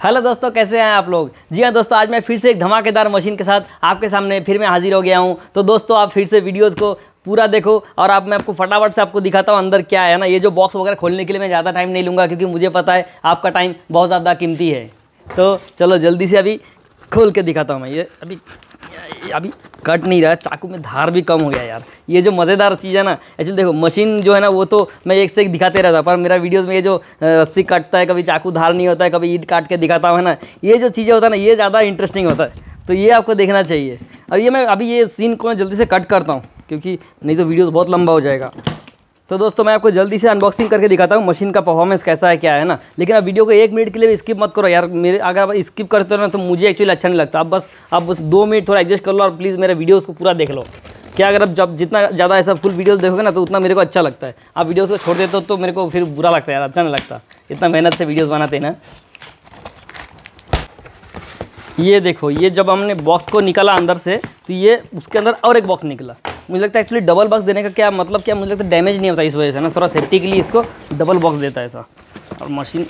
Hello दोस्तों, कैसे हैं आप लोग। जी हाँ दोस्तों, आज मैं फिर से एक धमाकेदार मशीन के साथ आपके सामने फिर मैं हाजिर हो गया हूँ। तो दोस्तों आप फिर से वीडियोज़ को पूरा देखो और अब मैं आपको फटाफट से आपको दिखाता हूँ अंदर क्या है ना। ये जो बॉक्स वगैरह खोलने के लिए मैं ज़्यादा टाइम नहीं लूँगा, क्योंकि मुझे पता है आपका टाइम बहुत ज़्यादा कीमती है। तो चलो जल्दी से अभी खोल के दिखाता हूँ मैं। ये अभी कट नहीं रहा, चाकू में धार भी कम हो गया यार। ये जो मज़ेदार चीज़ है ना, एक्चुअली देखो मशीन जो है ना वो तो मैं एक से एक दिखाते रहता, पर मेरा वीडियोस में ये जो रस्सी कटता है, कभी चाकू धार नहीं होता है, कभी ईंट काट के दिखाता हूँ है ना, ये जो चीज़ें होता है ना ये ज़्यादा इंटरेस्टिंग होता है। तो ये आपको देखना चाहिए। और ये मैं अभी ये सीन को मैं जल्दी से कट करता हूँ, क्योंकि नहीं तो वीडियो बहुत लंबा हो जाएगा। तो दोस्तों मैं आपको जल्दी से अनबॉक्सिंग करके दिखाता हूँ मशीन का परफॉर्मेंस कैसा है क्या है ना। लेकिन आप वीडियो को 1 मिनट के लिए भी स्किप मत करो यार। मेरे अगर आप स्किप करते हो ना तो मुझे एक्चुअली अच्छा नहीं लगता। आप बस 2 मिनट थोड़ा एडजस्ट कर लो और प्लीज़ मेरे वीडियोस को पूरा देख लो। क्या अगर आप जब जितना ज़्यादा ऐसा फुल वीडियोस देखोगे ना तो उतना मेरे को अच्छा लगता है। आप वीडियोस को छोड़ देते हो तो मेरे को फिर बुरा लगता है यार, अच्छा नहीं लगता। इतना मेहनत से वीडियोज़ बनाते हैं ना। ये देखो, ये जब हमने बॉक्स को निकाला अंदर से तो ये उसके अंदर और एक बॉक्स निकला। मुझे लगता है एक्चुअली डबल बॉक्स देने का क्या मतलब, क्या मुझे लगता है डैमेज नहीं होता इस वजह से ना, थोड़ा सेफ्टी के लिए इसको डबल बॉक्स देता है ऐसा। और मशीन,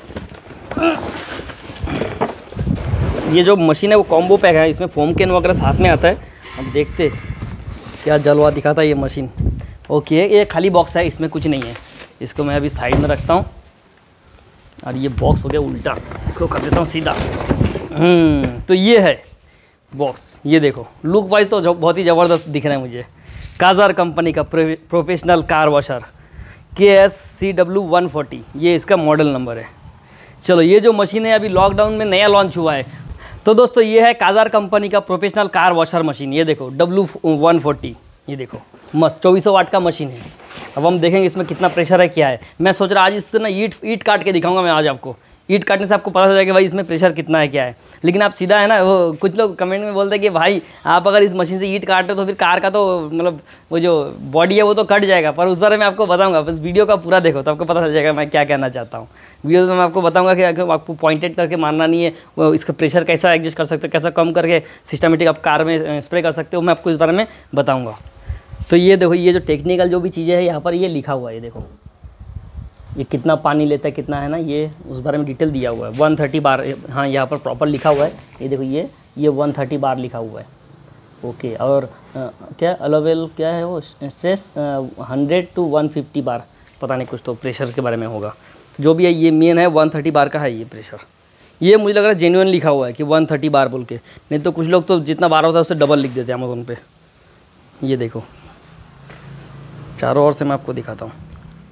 ये जो मशीन है वो कॉम्बो पैक है, इसमें फोम कैन वगैरह साथ में आता है। अब देखते क्या जलवा दिखाता है ये मशीन। ओके, ये खाली बॉक्स है, इसमें कुछ नहीं है। इसको मैं अभी साइड में रखता हूँ और ये बॉक्स हो गया उल्टा, इसको कर देता हूँ सीधा। तो ये है बॉक्स। ये देखो लुक वाइज तो बहुत ही ज़बरदस्त दिख रहा है मुझे। काज़ार कंपनी का प्रोफेशनल कार वॉशर KSCW 140, ये इसका मॉडल नंबर है। चलो, ये जो मशीन है अभी लॉकडाउन में नया लॉन्च हुआ है। तो दोस्तों ये है काज़ार कंपनी का प्रोफेशनल कार वॉशर मशीन। ये देखो W140, ये देखो मस्त 2400 वाट का मशीन है। अब हम देखेंगे इसमें कितना प्रेशर है क्या है। मैं सोच रहा आज इससे ना ईंट काट के दिखाऊंगा मैं आज आपको। ईंट काटने से आपको पता चल जाएगा कि भाई इसमें प्रेशर कितना है क्या है। लेकिन आप सीधा है ना, वो कुछ लोग कमेंट में बोलते हैं कि भाई आप अगर इस मशीन से ईंट काटते हो तो फिर कार का तो मतलब वो जो बॉडी है वो तो कट जाएगा। पर उस बारे में आपको बताऊंगा, बस वीडियो का पूरा देखो तो आपको पता चल जाएगा मैं क्या कहना चाहता हूँ। वीडियो में मैं आपको बताऊंगा कि आपको पॉइंटेड करके मारना नहीं है, वो इसका प्रेशर कैसा एडजस्ट कर सकते हो, कैसा कम करके सिस्टमेटिक आप कार में स्प्रे कर सकते हो, मैं आपको इस बारे में बताऊँगा। तो ये देखो, ये जो टेक्निकल जो भी चीज़ें हैं यहाँ पर ये लिखा हुआ है। ये देखो ये कितना पानी लेता है कितना है ना, ये उस बारे में डिटेल दिया हुआ है। 130 बार, हाँ यहाँ पर प्रॉपर लिखा हुआ है। ये देखो ये 130 बार लिखा हुआ है। ओके, और क्या अलाउबल क्या है वो स्ट्रेस 100 to 150 बार, पता नहीं, कुछ तो प्रेशर के बारे में होगा। जो भी है ये मेन है 130 बार का है ये प्रेशर। ये मुझे लग रहा है जेन्युइन लिखा हुआ है कि 130 बार बोल के, नहीं तो कुछ लोग तो जितना बार होता है उससे डबल लिख देते हैं अमेज़न पे। ये देखो चारों ओर से मैं आपको दिखाता हूँ।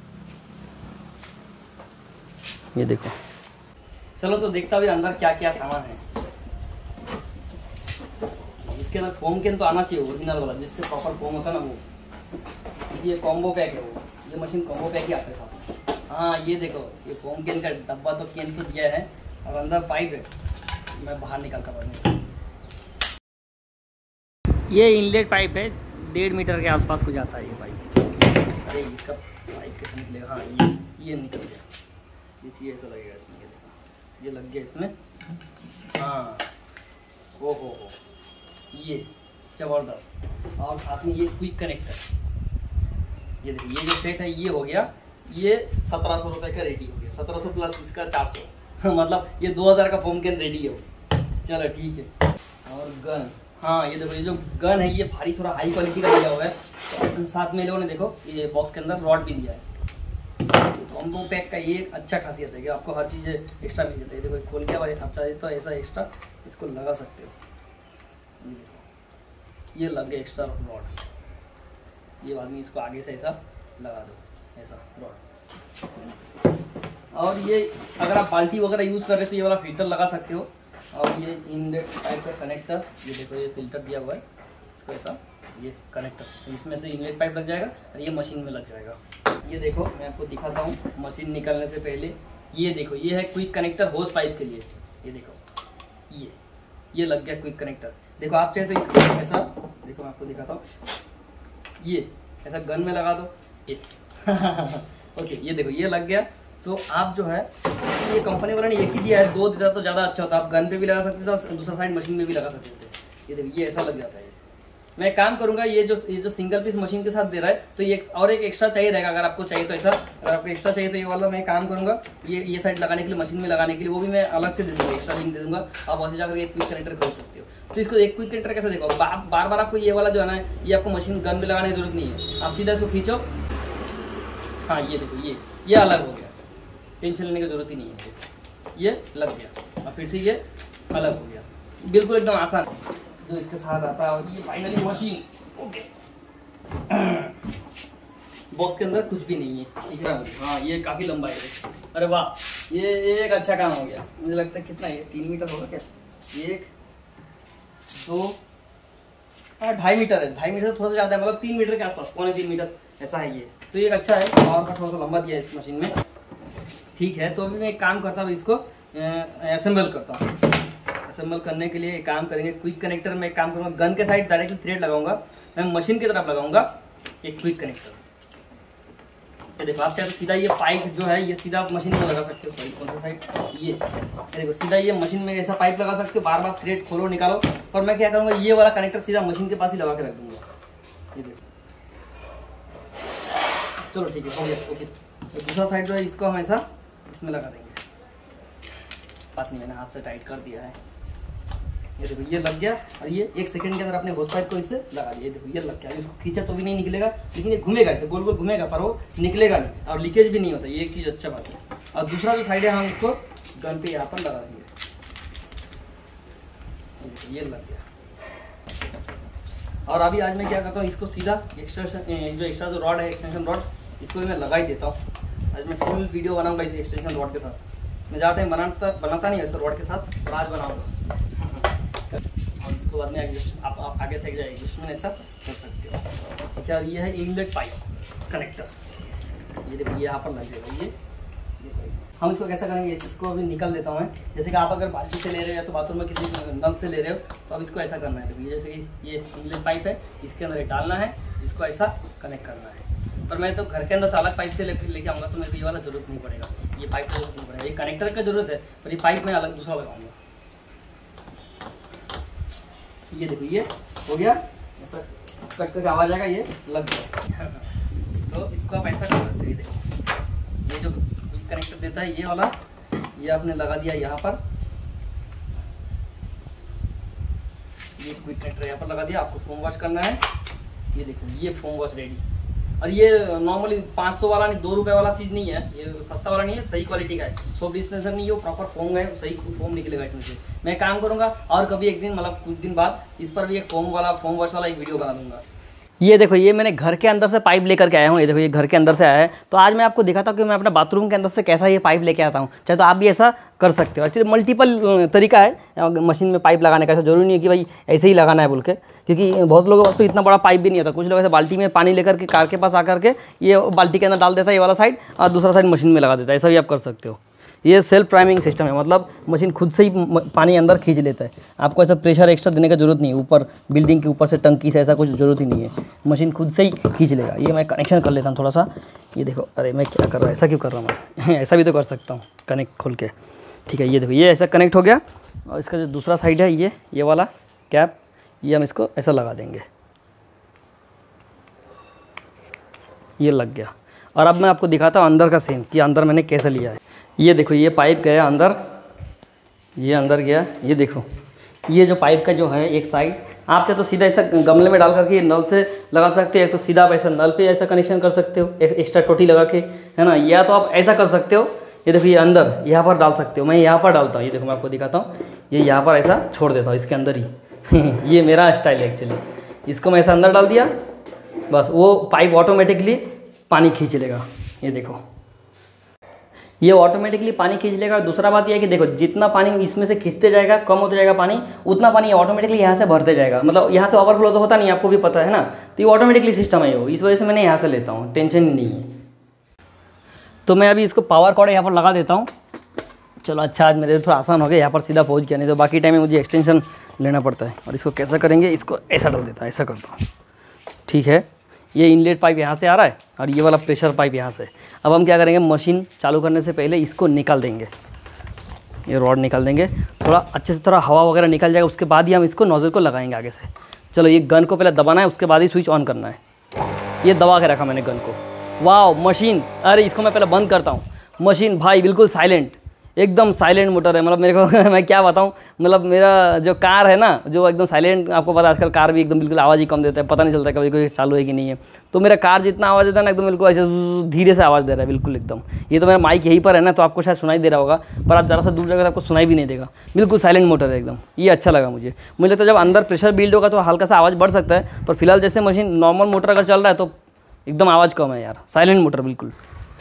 ये देखो, चलो तो देखता भी अंदर क्या क्या सामान है। इसके अंदर फोम कैन तो आना चाहिए ओरिजिनल वाला, जिससे प्रॉपर फोम होता है ना वो। ये कॉम्बो पैक है वो, ये मशीन कॉम्बो पैक ही आता है साथ। हाँ ये देखो, ये फोम कैन का डब्बा तो कैन तो दिया है और अंदर पाइप है। मैं बाहर निकालता हूँ। ये इनलेट पाइप है, 1.5 मीटर के आसपास को जाता है ये पाइप। अरे इसका पाइप कैसे निकलेगा, हाँ ये निकल गया। ये चीज़ ऐसा लगेगा इसमें, ये देखो ये लग गया इसमें। हाँ हो ये ज़बरदस्त। और साथ में ये क्विक कनेक्टर, ये देखो ये जो सेट है ये हो गया, ये 1700 रुपये का रेडी हो गया। 1700 प्लस इसका 400 मतलब ये 2000 का फोम कैन रेडी है। चलो ठीक है। और गन, हाँ ये देखो ये जो गन है ये भारी थोड़ा हाई क्वालिटी का दिया हुआ है। साथ में लोगों ने देखो ये बॉक्स के अंदर रॉड भी दिया है। कॉम्बो पैक का ये अच्छा खासियत है कि आपको हर चीज़ एक्स्ट्रा मिल जाती है। देखो खोल के भाई आप चाहे तो ऐसा एक्स्ट्रा इसको लगा सकते हो। ये लग गया एक्स्ट्रा रॉड, ये आदमी इसको आगे से ऐसा लगा दो, ऐसा रॉड। और ये अगर आप बाल्टी वगैरह यूज़ कर रहे हो तो ये वाला फिल्टर लगा सकते हो। और ये इनलेट पाइप का कनेक्टर, ये देखो ये फिल्टर दिया हुआ है इसको ऐसा, ये कनेक्टर इसमें से इनलेट पाइप लग जाएगा और ये मशीन में लग जाएगा। ये देखो मैं आपको दिखाता हूँ मशीन निकालने से पहले। ये देखो ये है क्विक कनेक्टर होस पाइप के लिए। ये देखो ये लग गया क्विक कनेक्टर। देखो आप चाहे तो इसको ऐसा, देखो मैं आपको दिखाता हूँ, ये ऐसा गन में लगा दो ये ओके ये देखो ये लग गया। तो आप जो है ये कंपनी वाला ने एक ही दिया है, 2 देता तो ज़्यादा अच्छा होता। आप गन पे भी लगा सकते थे और दूसरा साइड मशीन में भी लगा सकते थे। ये देखो ये ऐसा लग जाता है। मैं काम करूंगा, ये जो सिंगल पीस मशीन के साथ दे रहा है तो ये और एक एक्स्ट्रा चाहिए रहेगा, अगर आपको चाहिए तो ऐसा, अगर आपको एक्स्ट्रा चाहिए तो ये वाला मैं काम करूंगा, ये साइड लगाने के लिए, मशीन में लगाने के लिए वो भी मैं अलग से दे दूंगा, एक्स्ट्रा लिंक दे दूंगा, आप वैसे जाकर एक क्विक कनेक्टर कर सकते हो। तो इसको एक क्विक कनेक्टर कैसे देखो, बार बार आपको ये वाला जो है ना, ये आपको मशीन गन में लगाने की जरूरत नहीं है, आप सीधा इसको खींचो, हाँ ये देखो ये अलग हो गया, टेंशन लेने की जरूरत ही नहीं है, ये लग गया और फिर से ये अलग हो गया, बिल्कुल एकदम आसान जो इसके साथ आता है। और ये फाइनली मशीन ओके, बॉक्स के अंदर कुछ भी नहीं है, दिख रहा है, हाँ ये काफ़ी लंबा है, अरे वाह ये एक अच्छा काम हो गया, मुझे लगता है कितना है 3 मीटर होगा क्या, 1 2 2.5 मीटर है, 2.5 मीटर थोड़ा सा ज़्यादा है, मतलब 3 मीटर के आसपास, 2.25 मीटर ऐसा है ये, तो ये अच्छा है, और का थोड़ा सा लंबा दिया है इस मशीन में, ठीक है। तो अभी मैं एक काम करता हूँ, इसको असेंबल करता हूँ। असेंबल करने के लिए एक काम करेंगे, क्विक कनेक्टर में एक काम करूँगा, गन के साइड डायरेक्टली थ्रेड लगाऊंगा, मैं मशीन की तरफ लगाऊंगा एक क्विक कनेक्टर। ये देखो, आप चाहे तो सीधा ये पाइप जो है ये सीधा मशीन में लगा सकते हो, सॉरी कौन सा साइड, ये देखो सीधा ये मशीन में ऐसा पाइप लगा सकते हो, बार बार थ्रेड खोलो निकालो, पर मैं क्या करूँगा, ये वाला कनेक्टर सीधा मशीन के पास ही लगा के रख दूंगा, ये देखो, चलो ठीक है, हो गया ओके। तो दूसरा साइड जो है इसको हम ऐसा इसमें लगा देंगे, बात नहीं मैंने हाथ से टाइट कर दिया है, ये देखो ये लग गया, और ये 1 सेकंड के अंदर अपने होस पाइप को इससे लगा दिया, देखो ये लग गया, इसको खींचा तो भी नहीं निकलेगा, लेकिन ये घूमेगा, ऐसे गोल गोल घूमेगा, पर वो निकलेगा नहीं और लीकेज भी नहीं होता, ये एक चीज़ अच्छा बात है। और दूसरा जो साइड है हम इसको गन पे यहाँ पर लगा देंगे, ये लग गया। और अभी आज मैं क्या करता हूँ, इसको सीधा एक्स्ट्रा जो रॉड है, एक्सटेंशन रॉड, इसको भी मैं लगा ही देता हूँ। आज मैं फुल वीडियो बनाऊंगा इस एक्सटेंशन रॉड के साथ, मैं ज़्यादा टाइम बनाता नहीं ऐसे रॉड के साथ, पर आज बनाऊंगा। और इसको बाद में एडजस्ट आप आगे से एडजस्टमेंट ऐसा कर सकते हो, ठीक है। और ये है इनलेट पाइप कनेक्टर, ये देखिए ये यहाँ पर लग जाएगा, ये हम इसको कैसा करेंगे, इसको अभी निकल देता हूँ मैं। जैसे कि आप अगर बाल्टी से ले रहे हो या तो बाथरूम में किसी नल से ले रहे हो, तो अब इसको ऐसा करना है, देखिए जैसे कि ये इनलेट पाइप है, इसके अंदर डालना है, इसको ऐसा कनेक्ट करना है। पर मैं तो घर के अंदर से अलग पाइप से लेके आऊँगा, तो मेरे को ये वाला जरूरत नहीं पड़ेगा, ये पाइप की जरूरत नहीं पड़ेगा, ये कनेक्टर का जरूरत है, पर ये पाइप में अलग दूसरा लगाऊंगा। ये देखो ये हो गया, ऐसा कट करके आवाज आएगा, ये लग गया। तो इसको आप ऐसा कर सकते हो, ये देखो ये जो कनेक्टर देता है ये वाला, ये आपने लगा दिया यहाँ पर, ये क्विक कनेक्टर यहाँ पर लगा दिया, आपको फोम वॉश करना है, ये देखो ये फोम वॉश रेडी। और ये नॉर्मली 500 वाला नहीं, 2 रुपये वाला चीज़ नहीं है, ये सस्ता वाला नहीं है, सही क्वालिटी का है, 100 डिस्पेंसर नहीं है, वो प्रॉपर फोम है, सही फोम निकलेगा इसमें से। मैं काम करूंगा और कभी एक दिन मतलब कुछ दिन बाद इस पर भी एक फोम वॉश वाला एक वीडियो बना दूंगा। ये देखो ये मैंने घर के अंदर से पाइप लेकर के आया हूँ, ये देखो ये घर के अंदर से आया है। तो आज मैं आपको दिखाता हूँ कि मैं अपना बाथरूम के अंदर से कैसा ये पाइप लेके आता हूँ। चाहे तो आप भी ऐसा कर सकते हो। एक्चुअली मल्टीपल तरीका है मशीन में पाइप लगाने का, ऐसा जरूरी नहीं है कि भाई ऐसे ही लगाना है बोल के, क्योंकि बहुत लोगों तो इतना बड़ा पाइप भी नहीं होता। कुछ लोग ऐसे बाल्टी में पानी लेकर के कार के पास आकर के ये बाल्टी के अंदर डाल देता है ये वाला साइड, और दूसरा साइड मशीन में लगा देता है, ऐसा भी आप कर सकते हो। ये सेल्फ प्राइमिंग सिस्टम है, मतलब मशीन खुद से ही पानी अंदर खींच लेता है, आपको ऐसा प्रेशर एक्स्ट्रा देने का जरूरत नहीं है, ऊपर बिल्डिंग के ऊपर से टंकी से ऐसा कुछ ज़रूरत ही नहीं है, मशीन खुद से ही खींच लेगा। ये मैं कनेक्शन कर लेता हूँ थोड़ा सा, ये देखो, अरे मैं क्या कर रहा हूँ, ऐसा क्यों कर रहा हूँ मैं ऐसा भी तो कर सकता हूँ कनेक्ट खोल के, ठीक है। ये देखो ये ऐसा कनेक्ट हो गया, और इसका जो दूसरा साइड है ये वाला कैप, ये हम इसको ऐसा लगा देंगे, ये लग गया। और अब मैं आपको दिखाता हूँ अंदर का सीन कि अंदर मैंने कैसे लिया है। ये देखो ये पाइप गया अंदर, ये अंदर गया, ये देखो ये जो पाइप का जो है एक साइड, आप चाहे तो सीधा ऐसा गमले में डाल करके ये नल से लगा सकते हैं, तो सीधा आप ऐसा नल पे ऐसा कनेक्शन कर सकते हो एक्स्ट्रा टोटी लगा के, है ना। या तो आप ऐसा कर सकते हो, ये देखो ये अंदर यहाँ पर डाल सकते हो, मैं यहाँ पर डालता हूँ, ये देखो मैं आपको दिखाता हूँ, ये यहाँ पर ऐसा छोड़ देता हूँ इसके अंदर ही ये मेरा स्टाइल है एक्चुअली। इसको मैं ऐसा अंदर डाल दिया, बस वो पाइप ऑटोमेटिकली पानी खींच लेगा, ये देखो ये ऑटोमेटिकली पानी खींच लेगा। दूसरा बात यह है कि देखो जितना पानी इसमें से खींचते जाएगा, कम होता जाएगा पानी, उतना पानी ऑटोमेटिकली यहाँ से भरते जाएगा, मतलब यहाँ से ओवरफ्लो तो होता नहीं, आपको भी पता है ना। तो ये ऑटोमेटिकली सिस्टम है, इस वजह से मैंने यहाँ से लेता हूँ, टेंशन नहीं है। तो मैं अभी इसको पावर कॉर्ड यहाँ पर लगा देता हूँ। चलो अच्छा, आज मेरे थोड़ा आसान हो गया, यहाँ पर सीधा पहुँच गया, नहीं तो बाकी टाइम में मुझे एक्सटेंशन लेना पड़ता है। और इसको कैसा करेंगे, इसको ऐसा डाल देता है, ऐसा करता हूँ, ठीक है। ये इनलेट पाइप यहाँ से आ रहा है और ये वाला प्रेशर पाइप यहाँ से। अब हम क्या करेंगे, मशीन चालू करने से पहले इसको निकाल देंगे, ये रॉड निकाल देंगे, थोड़ा अच्छे से थोड़ा हवा वगैरह निकल जाएगा, उसके बाद ही हम इसको नोजल को लगाएंगे आगे से। चलो ये गन को पहले दबाना है, उसके बाद ही स्विच ऑन करना है। ये दबा के रखा मैंने गन को। वाह मशीन, अरे इसको मैं पहले बंद करता हूँ। मशीन भाई बिल्कुल साइलेंट, एकदम साइलेंट मोटर है। मतलब मेरे को मैं क्या बताऊँ, मतलब मेरा जो कार है ना, जो एकदम साइलेंट, आपको पता है आजकल कार भी एकदम बिल्कुल आवाज़ ही कम देता है, पता नहीं चलता कभी कोई चालू है कि नहीं है। तो मेरा कार जितना आवाज़ देता है ना, एकदम बिल्कुल ऐसे धीरे से आवाज़ दे रहा है बिल्कुल एकदम। ये तो मेरा माइक यहीं पर है ना, तो आपको शायद सुनाई दे रहा होगा, पर आप ज़रा सा दूर जाकर आपको सुनाई भी नहीं देगा। बिल्कुल साइलेंट मोटर है एकदम। ये अच्छा लगा मुझे लगता है जब अंदर प्रेशर बिल्ड होगा तो हल्का सा आवाज़ बढ़ सकता है, पर फिलहाल जैसे मशीन नॉर्मल मोटर अगर चल रहा है तो एकदम आवाज़ कम है यार, साइलेंट मोटर बिल्कुल।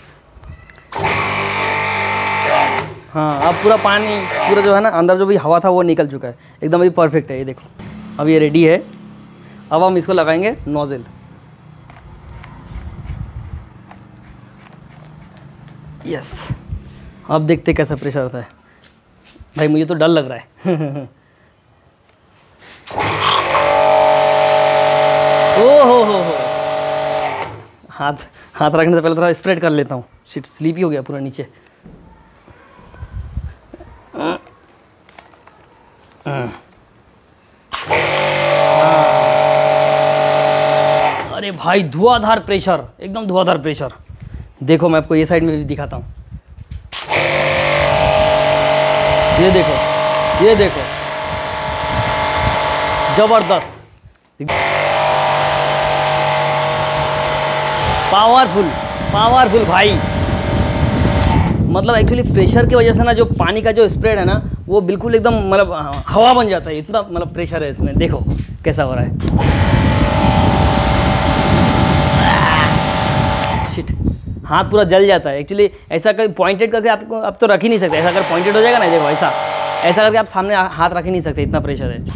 हाँ अब पूरा पानी, पूरा जो है ना अंदर जो भी हवा था वो निकल चुका है एकदम, अभी परफेक्ट है। ये देखो अब ये रेडी है। अब हम इसको लगाएंगे नोज़ल। यस, अब देखते कैसा प्रेशर होता है। भाई मुझे तो डर लग रहा है। ओ हो, हाथ रखने से पहले थोड़ा स्प्रेड कर लेता हूँ। शिट, स्लीपी हो गया पूरा नीचे। अरे भाई धुआंधार प्रेशर, एकदम धुआंधार प्रेशर। देखो मैं आपको ये साइड में भी दिखाता हूँ। ये देखो, ये देखो, जबरदस्त, पावरफुल, पावरफुल भाई। मतलब एक्चुअली प्रेशर की वजह से ना जो पानी का जो स्प्रेड है ना वो बिल्कुल एकदम मतलब हवा बन जाता है, इतना मतलब प्रेशर है इसमें। देखो कैसा हो रहा है। शिट, हाथ पूरा जल जाता है एक्चुअली। ऐसा कर पॉइंटेड करके आपको अब तो रख ही नहीं सकते। ऐसा अगर पॉइंटेड हो जाएगा ना, देखो ऐसा ऐसा करके आप सामने हाथ रख ही नहीं सकते, इतना प्रेशर है।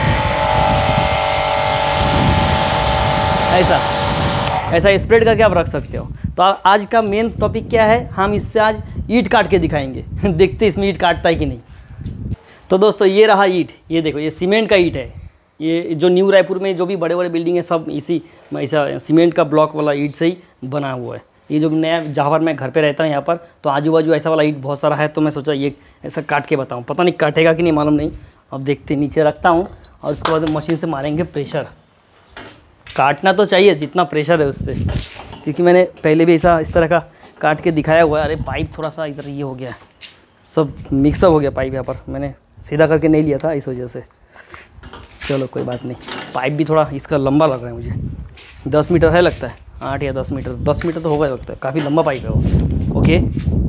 ऐसा स्प्रेड करके आप रख सकते हो। तो आज का मेन टॉपिक क्या है, हम इससे आज ईंट काट के दिखाएंगे। देखते इसमें ईंट काटता है कि नहीं। तो दोस्तों ये रहा ईंट। ये देखो ये सीमेंट का ईंट है। ये जो न्यू रायपुर में जो भी बड़े बड़े बिल्डिंग है सब इसी ऐसा सीमेंट का ब्लॉक वाला ईंट से ही बना हुआ है। ये जो नया जहाँ पर मैं घर पे रहता हूँ यहाँ पर, तो आजू बाजू ऐसा वाला ईंट बहुत सारा है। तो मैं सोचा ये ऐसा काट के बताऊँ, पता नहीं काटेगा कि नहीं मालूम नहीं। अब देखते, नीचे रखता हूँ और उसके बाद मशीन से मारेंगे प्रेशर। काटना तो चाहिए जितना प्रेशर है उससे, क्योंकि मैंने पहले भी ऐसा इस तरह का काट के दिखाया हुआ है। अरे पाइप थोड़ा सा इधर ये हो गया है, सब मिक्सअप हो गया पाइप। यहाँ पर मैंने सीधा करके नहीं लिया था इस वजह से। चलो कोई बात नहीं। पाइप भी थोड़ा इसका लंबा लग रहा है मुझे, 10 मीटर है लगता है, 8 या 10 मीटर, 10 मीटर तो होगा लगता है। काफ़ी लंबा पाइप है वो। ओके,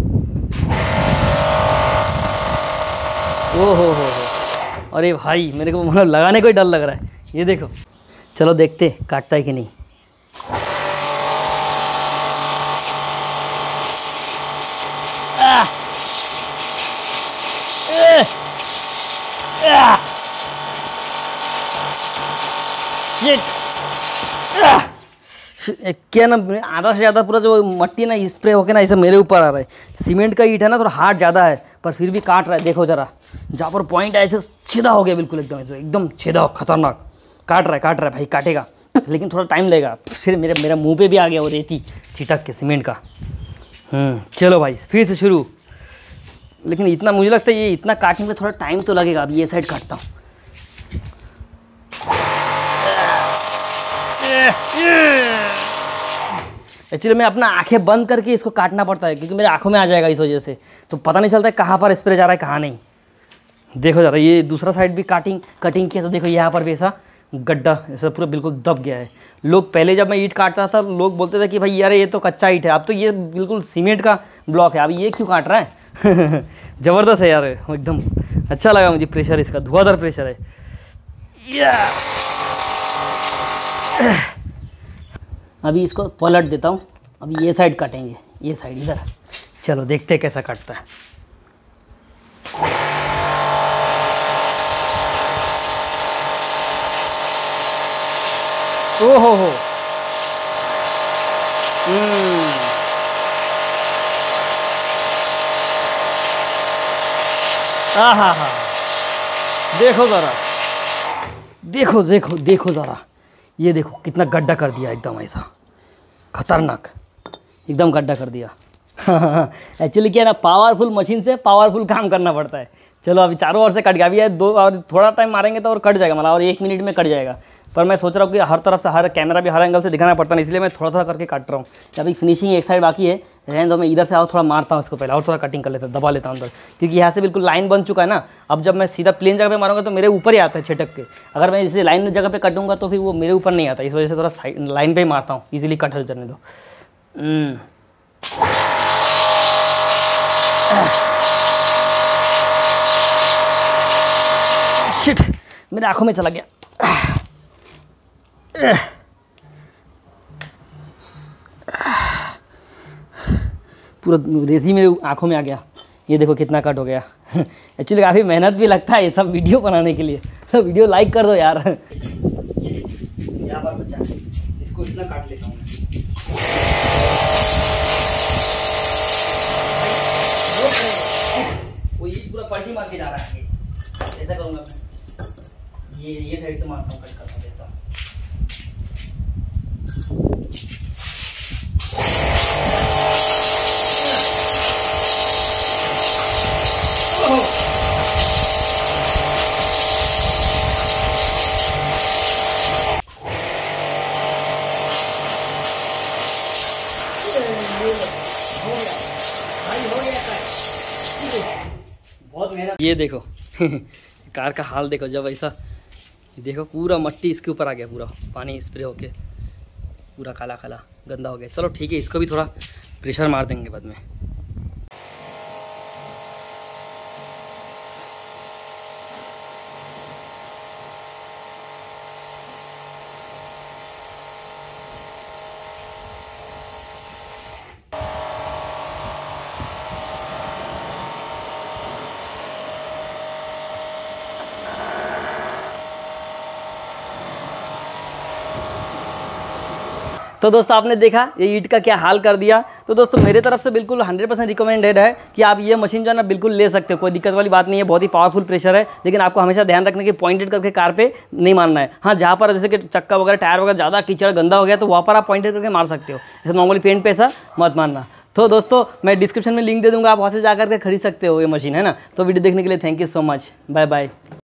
ओ हो। अरे भाई मेरे को मतलब लगाने को ही डर लग रहा है। ये देखो, चलो देखते काटता है कि नहीं। क्या ना, आधा से ज़्यादा पूरा जो मट्टी ना स्प्रे होके ना ऐसे मेरे ऊपर आ रहा है। सीमेंट का ईंट है ना, थोड़ा हार्ड ज़्यादा है, पर फिर भी काट रहा है। देखो ज़रा, जहाँ पर पॉइंट है ऐसे छेदा हो गया बिल्कुल, एकदम छेदा, खतरनाक काट रहा है भाई, काटेगा लेकिन थोड़ा टाइम लगेगा। फिर मेरा मुंह पे भी आ गया वो रेती छिटक के सीमेंट का। चलो भाई फिर से शुरू। लेकिन इतना मुझे लगता है ये इतना काटने में थोड़ा टाइम तो लगेगा। अभी ये साइड काटता हूँ। एक्चुअली मैं अपना आंखें बंद करके इसको काटना पड़ता है, क्योंकि मेरे आंखों में आ जाएगा इस वजह से, तो पता नहीं चलता है कहाँ पर स्प्रे जा रहा है कहाँ नहीं। देखो ज़रा, ये दूसरा साइड भी कटिंग किया तो देखो यहाँ पर भी ऐसा गड्ढा ऐसा पूरा बिल्कुल दब गया है। लोग पहले जब मैं ईंट काटता था लोग बोलते थे कि भाई यार ये तो कच्चा ईंट है, अब तो ये बिल्कुल सीमेंट का ब्लॉक है, अब ये क्यों काट रहा है। ज़बरदस्त है यार, एकदम अच्छा लगा मुझे प्रेशर इसका, धुआंधार प्रेशर है। अभी इसको पलट देता हूँ। अभी ये साइड काटेंगे, ये साइड इधर। चलो देखते हैं कैसा काटता है। ओ हो, हाँ, देखो ज़रा, देखो ज़रा, ये देखो कितना गड्ढा कर दिया, एकदम ऐसा खतरनाक, एकदम गड्ढा कर दिया। एक्चुअली क्या है ना, पावरफुल मशीन से पावरफुल काम करना पड़ता है। चलो अभी चारों ओर से कट गया। अभी है दो और थोड़ा टाइम मारेंगे तो और कट जाएगा, मतलब और 1 मिनट में कट जाएगा। पर मैं सोच रहा हूँ कि हर तरफ से, हर कैमरा भी हर एंगल से दिखाना पड़ता है, इसलिए मैं थोड़ा थोड़ा करके काट रहा हूँ। अभी फिनिशिंग एक साइड बाकी है, रहने दो, मैं इधर से थोड़ा मारता हूँ इसको पहले, और थोड़ा कटिंग कर लेता हूँ, दबा लेता हूँ अंदर, क्योंकि यहाँ से बिल्कुल लाइन बन चुका है ना। अब जब मैं सीधा प्लेन जगह पे मारूंगा तो मेरे ऊपर ही आता है छिटक के। अगर मैं इसे लाइन जगह पे कटूंगा तो फिर वो मेरे ऊपर नहीं आता, इस वजह से थोड़ा साइड लाइन पे ही मारता हूँ, इजीली कट हो जाने दो। शिट, मेरे आंखों में चला गया। पूरा रेती मेरे आंखों में आ गया। ये देखो कितना कट हो गया। एक्चुअली काफ़ी मेहनत भी लगता है ये सब वीडियो बनाने के लिए, तो वीडियो लाइक कर दो यार। यहाँ पर बचा है, इसको इतना काट लेता हूँ वो ये पूरा पलटी मार के जा रहा है। ऐसा करूँगा मैं, ये साइड से मारता हूँ, कट करता देता हूँ। बहुत मेहनत। ये देखो कार का हाल देखो, जब ऐसा देखो पूरा मट्टी इसके ऊपर आ गया, पूरा पानी स्प्रे होके पूरा काला काला गंदा हो गया। चलो ठीक है, इसको भी थोड़ा प्रेशर मार देंगे बाद में। तो दोस्तों आपने देखा ये ईंट का क्या हाल कर दिया। तो दोस्तों मेरे तरफ से बिल्कुल 100% रिकमेंडेड है कि आप ये मशीन जो है ना बिल्कुल ले सकते हो, कोई दिक्कत वाली बात नहीं है। बहुत ही पावरफुल प्रेशर है, लेकिन आपको हमेशा ध्यान रखने की पॉइंटेड करके कार पे नहीं मारना है। हाँ, जहाँ पर जैसे कि चक्का वगैरह टायर वगैरह ज़्यादा कीचड़ गंदा हो गया तो वहाँ पर आप पॉइंटेड करके मार सकते हो, जैसे नॉर्मली पेंट पे ऐसा मत मारना। तो दोस्तों मैं डिस्क्रिप्शन में लिंक दे दूँगा, आप वहाँ से जाकर के खरीद सकते हो ये मशीन, है ना। तो वीडियो देखने के लिए thank you so much, bye bye.